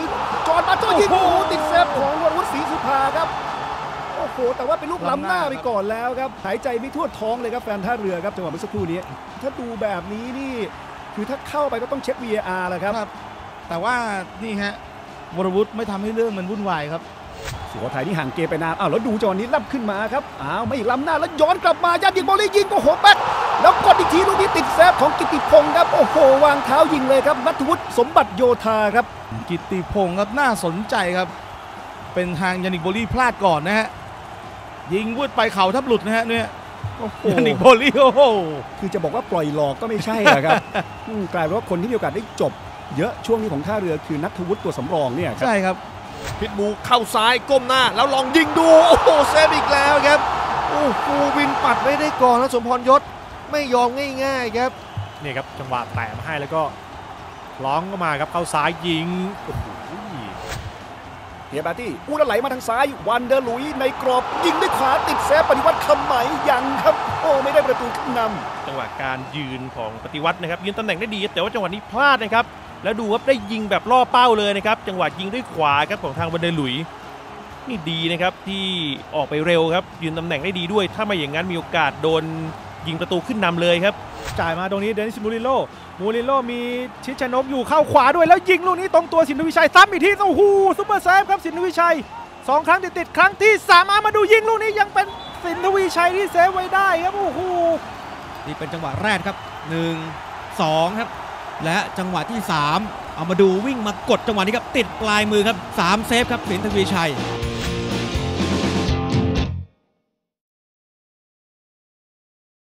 จอดมาโจ้ยิงโอ้โหติดเซฟของวรวุฒิศรีสุภาครับโอ้โหแต่ว่าเป็นลูกล้ำหน้าไปก่อนแล้วครับหายใจไม่ทั่วท้องเลยครับแฟนท่าเรือครับจังหวะเมื่อสักครู่นี้ถ้าดูแบบนี้นี่คือถ้าเข้าไปก็ต้องเช็ค VAR แหละครับแต่ว่านี่ฮะวรวุฒิไม่ทำให้เรื่องมันวุ่นวายครับสุโขทัยนี่ห่างเกมไปนานแล้วดูจังหวะนี้ล้ำขึ้นมาครับไม่ล้ำหน้าแล้วย้อนกลับมายัดยิงบอลเลยยิงโอ้โหแบ็คแล้วกดอีกทีลูกนี้ติดเซฟของกิตติพงศ์ครับโอ้โหวางเท้ายิงเลยครับณัฐวุฒิสมบัติโยธาครับกิตติพงศ์ครับน่าสนใจครับเป็นทางยานิกโบลี่พลาดก่อนนะฮะยิงวุดไปเข่าทับหลุดนะฮะเนี่ยยานิกโบลี่โอ้โหคือจะบอกว่าปล่อยหลอกก็ไม่ใช่ครับกลายเป็นว่าคนที่มีโอกาสได้จบเยอะช่วงนี้ของท่าเรือคือณัฐวุฒิตัวสำรองเนี่ยใช่ครับพิทบูเข้าซ้ายก้มหน้าแล้วลองยิงดูโอ้โหเซฟอีกแล้วครับโอ้โหวินปัดไม่ได้ก่อนแล้วสมพรยศไม่ยอมง่ายๆครับนี่ครับจังหวะแตะมาให้แล้วก็ล้องก็มาครับเข้าซ้ายยิงโอ้โหเฮียบาตี้แล้วไหลมาทางซ้ายวันเดอร์ลุยในกรอบยิงด้วยขวาติดเซฟปฏิวัติคำไหมยังครับโอ้ไม่ได้ประตูขึ้นนำจังหวะการยืนของปฏิวัตินะครับยืนตำแหน่งได้ดีแต่ว่าจังหวะนี้พลาดนะครับแล้วดูครับได้ยิงแบบล่อเป้าเลยนะครับจังหวะยิงด้วยขวาครับของทางวันเดอร์ลุยนี่ดีนะครับที่ออกไปเร็วครับยืนตำแหน่งได้ดีด้วยถ้าไม่อย่างนั้นมีโอกาสโดนยิงประตูขึ้นนำเลยครับจ่ายมาตรงนี้เดนิสมูริโลมีชิดชนกอยู่เข้าขวาด้วยแล้วยิงลูกนี้ตรงตัวสินทวิชัยซ้ำอีกทีโอ้โหซุปเปอร์เซฟครับสินทวิชัย2 ครั้งติดครั้งที่3มาดูยิงลูกนี้ยังเป็นสินทวิชัยที่เซฟไว้ได้ครับโอ้โหนี่เป็นจังหวะแรกครับ1 2ครับและจังหวะที่3เอามาดูวิ่งมากดจังหวะนี้ครับติดปลายมือครับ3เซฟครับสินทวีชัย